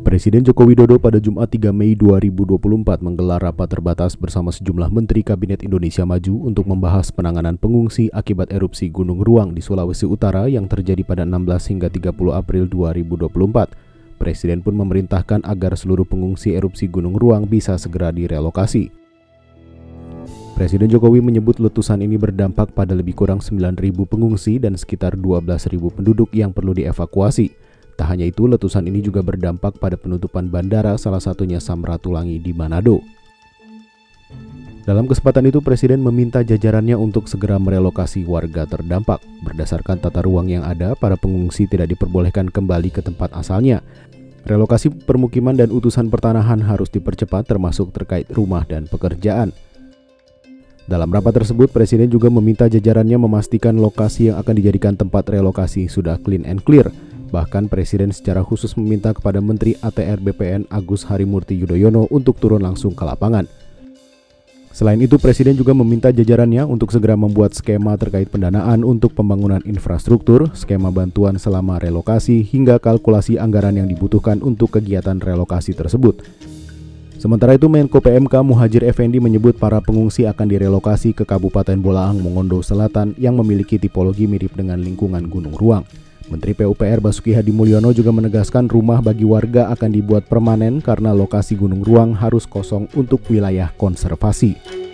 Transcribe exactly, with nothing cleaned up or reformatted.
Presiden Joko Widodo pada Jumat tiga Mei dua ribu dua puluh empat menggelar rapat terbatas bersama sejumlah Menteri Kabinet Indonesia Maju untuk membahas penanganan pengungsi akibat erupsi Gunung Ruang di Sulawesi Utara yang terjadi pada enam belas hingga tiga puluh April dua ribu dua puluh empat. Presiden pun memerintahkan agar seluruh pengungsi erupsi Gunung Ruang bisa segera direlokasi. Presiden Jokowi menyebut letusan ini berdampak pada lebih kurang sembilan ribu pengungsi dan sekitar dua belas ribu penduduk yang perlu dievakuasi. Tak hanya itu, letusan ini juga berdampak pada penutupan bandara, salah satunya Samratulangi di Manado. Dalam kesempatan itu, Presiden meminta jajarannya untuk segera merelokasi warga terdampak. Berdasarkan tata ruang yang ada, para pengungsi tidak diperbolehkan kembali ke tempat asalnya. Relokasi permukiman dan utusan pertanahan harus dipercepat, termasuk terkait rumah dan pekerjaan. Dalam rapat tersebut, Presiden juga meminta jajarannya memastikan lokasi yang akan dijadikan tempat relokasi sudah clean and clear. Bahkan Presiden secara khusus meminta kepada Menteri A T R B P N Agus Harimurti Yudhoyono untuk turun langsung ke lapangan. Selain itu, Presiden juga meminta jajarannya untuk segera membuat skema terkait pendanaan untuk pembangunan infrastruktur, skema bantuan selama relokasi, hingga kalkulasi anggaran yang dibutuhkan untuk kegiatan relokasi tersebut. Sementara itu, Menko P M K Muhadjir Effendi menyebut para pengungsi akan direlokasi ke Kabupaten Bolaang Mongondo Selatan yang memiliki tipologi mirip dengan lingkungan Gunung Ruang. Menteri P U P R Basuki Hadi Mulyono juga menegaskan rumah bagi warga akan dibuat permanen karena lokasi Gunung Ruang harus kosong untuk wilayah konservasi.